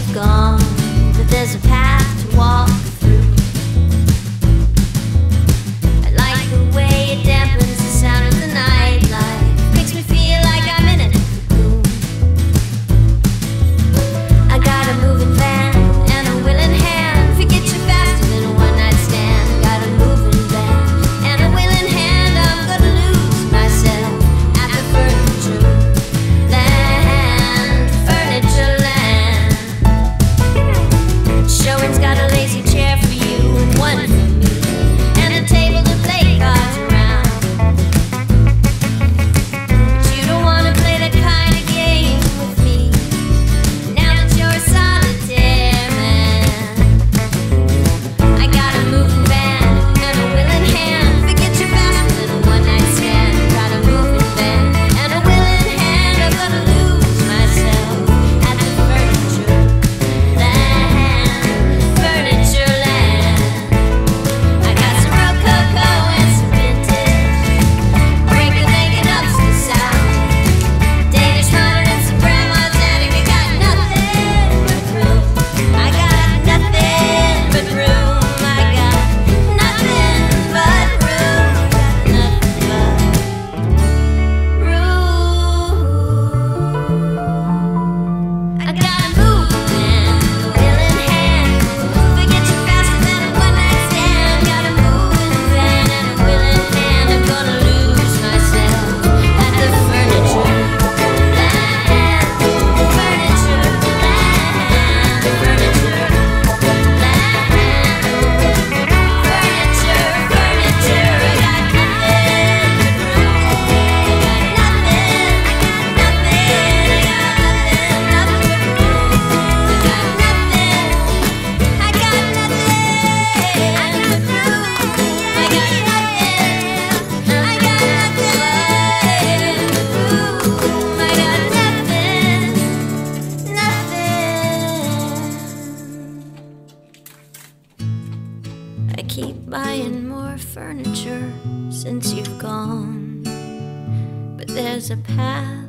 you've gone, but there's a path to walk through. I like the way it dampens the sound of the nightlife, makes me feel like I'm in a cocoon. I got a moving van and a willing hand, forget you faster than a one-night stand. Got a moving van and a willing hand, I'm gonna lose myself at the furniture land, furniture land. Showing's got a lazy chair for you and one for me, and a table to play cards around. But you don't wanna play that kind of game with me, now that you're a solitaire man. I got a moving van and a willing hand, forget you faster than a one-night stand. Got a moving van and a willing hand, I'm gonna lose myself at the furniture land, furniture land. I got some rococo and some vintage, breaking naked ups to sound, Danish modern and some grandma's attic. I got nothing but room. I got nothing but room. I got nothing but room. Nothing but room. I got a moving and a willing hand, forget you faster than a one-night stand. Got a moving van and a willing hand, I'm gonna lose myself at the furniture land, furniture land, furniture land, furniture. I got nothing but room. I got nothing, I got nothing, nothing but room. I got nothing, I got nothing but room. I got nothing, I got nothing. I keep buying more furniture since you've gone, but there's a path